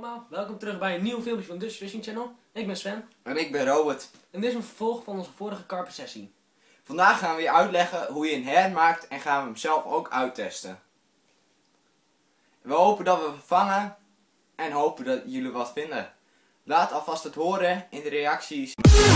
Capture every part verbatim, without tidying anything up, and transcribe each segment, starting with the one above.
allemaal, welkom terug bij een nieuw filmpje van Dutch Fishing Channel. Ik ben Sven. En ik ben Robert. En dit is een vervolg van onze vorige karpensessie. Vandaag gaan we je uitleggen hoe je een her maakt en gaan we hem zelf ook uittesten. We hopen dat we hem vangen en hopen dat jullie wat vinden. Laat alvast het horen in de reacties.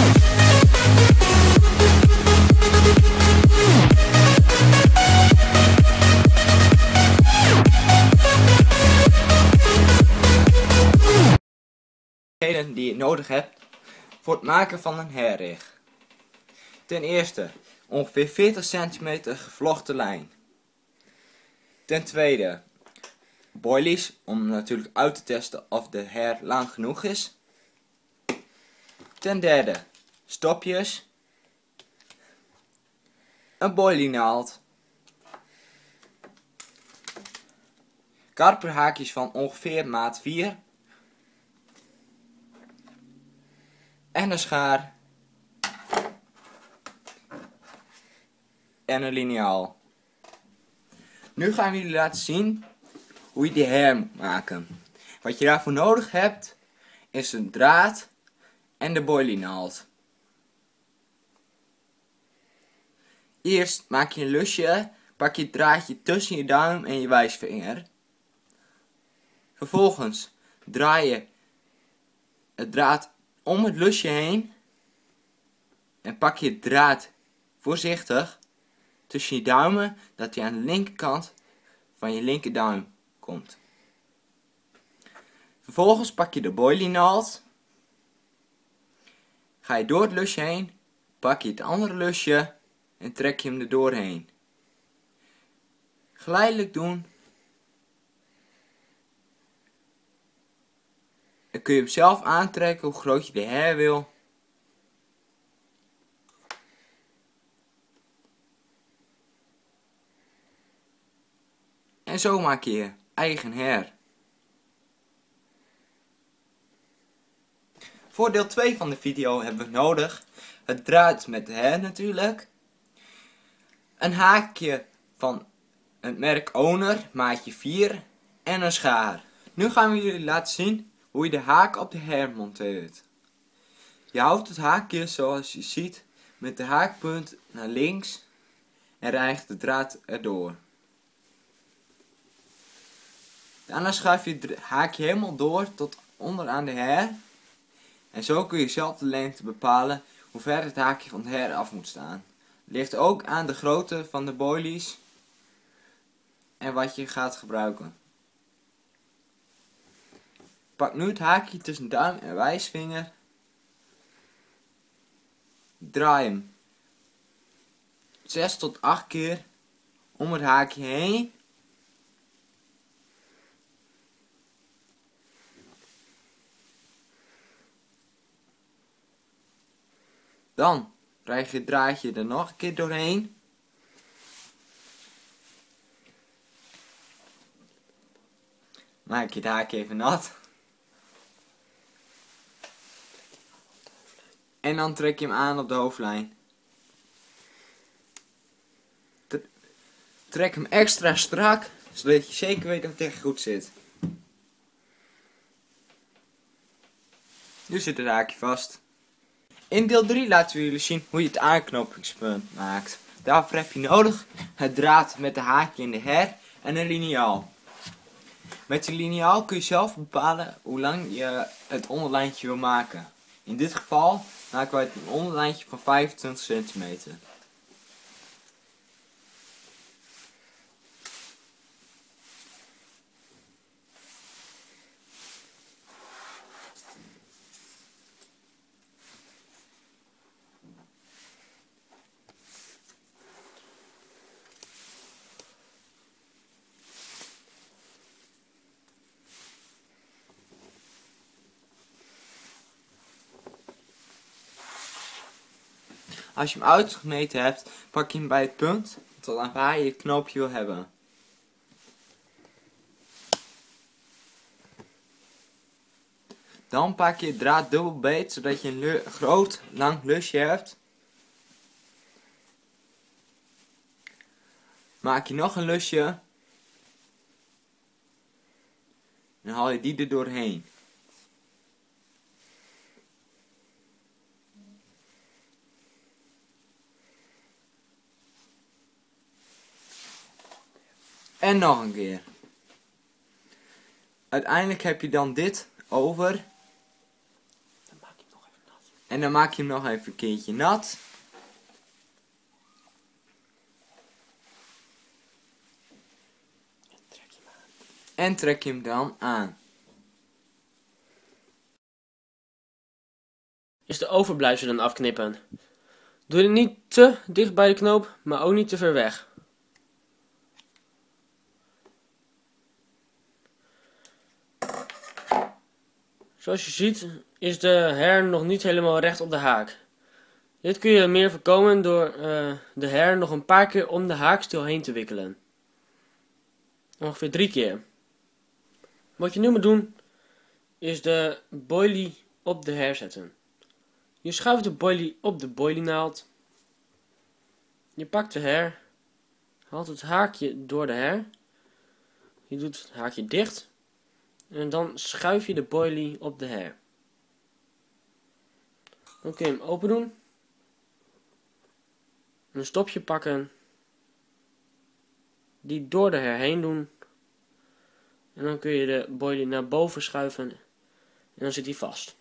Die je nodig hebt voor het maken van een herrig. Ten eerste ongeveer veertig centimeter gevlochten lijn. Ten tweede boilies om natuurlijk uit te testen of de her lang genoeg is. Ten derde stopjes, een boilienaald, karperhaakjes van ongeveer maat vier. En een schaar. En een liniaal. Nu gaan we jullie laten zien hoe je die her moet maken. Wat je daarvoor nodig hebt is een draad en de boilienaald. Eerst maak je een lusje, pak je het draadje tussen je duim en je wijsvinger. Vervolgens draai je het draad om het lusje heen en pak je het draad voorzichtig tussen je duimen, dat hij aan de linkerkant van je linkerduim komt. Vervolgens pak je de boilienaald, ga je door het lusje heen, pak je het andere lusje en trek je hem er doorheen. Geleidelijk doen. Dan kun je hem zelf aantrekken hoe groot je de her wil. En zo maak je je eigen her. Voor deel twee van de video hebben we nodig het draad met de her natuurlijk. Een haakje van het merk Owner, maatje vier en een schaar. Nu gaan we jullie laten zien hoe je de haak op de her monteert. Je houdt het haakje zoals je ziet met de haakpunt naar links en rijgt de draad erdoor. Daarna schuif je het haakje helemaal door tot onderaan de her. En zo kun je zelf de lengte bepalen hoe ver het haakje van de her af moet staan. Het ligt ook aan de grootte van de boilies en wat je gaat gebruiken. Pak nu het haakje tussen duim en wijsvinger. Draai hem zes tot acht keer om het haakje heen. Dan krijg je het draadje er nog een keer doorheen. Maak je het haakje even nat. En dan trek je hem aan op de hoofdlijn. Trek hem extra strak, zodat je zeker weet dat het echt goed zit. Nu zit het haakje vast. In deel drie laten we jullie zien hoe je het aanknopingspunt maakt. Daarvoor heb je nodig het draad met de haakje in de her en een liniaal. Met de liniaal kun je zelf bepalen hoe lang je het onderlijntje wil maken. In dit geval maken wij een onderlijntje van vijfentwintig centimeter. Als je hem uitgemeten hebt, pak je hem bij het punt tot aan waar je het knoopje wil hebben. Dan pak je het draad dubbel beet, zodat je een groot, lang lusje hebt. Maak je nog een lusje. Dan haal je die er doorheen. En nog een keer. Uiteindelijk heb je dan dit over. Dan maak je hem nog even nat. En dan maak je hem nog even een keertje nat. En trek je hem aan. En trek je hem dan aan. Is de overblijfselen afknippen. Doe dit niet te dicht bij de knoop, maar ook niet te ver weg. Zoals je ziet is de her nog niet helemaal recht op de haak. Dit kun je meer voorkomen door uh, de her nog een paar keer om de haakstil heen te wikkelen. Ongeveer drie keer. Wat je nu moet doen is de boilie op de her zetten. Je schuift de boilie op de boilienaald. Je pakt de her, haalt het haakje door de her. Je doet het haakje dicht. En dan schuif je de boilie op de her. Dan kun je hem open doen. Een stopje pakken. Die door de her heen doen. En dan kun je de boilie naar boven schuiven. En dan zit hij vast.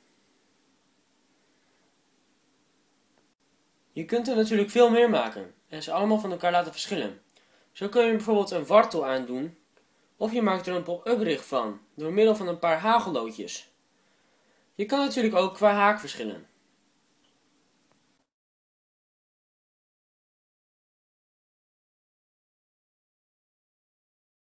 Je kunt er natuurlijk veel meer maken. En ze allemaal van elkaar laten verschillen. Zo kun je bijvoorbeeld een wartel aandoen. Of je maakt er een pop-up rig van, door middel van een paar hagelloodjes. Je kan natuurlijk ook qua haak verschillen.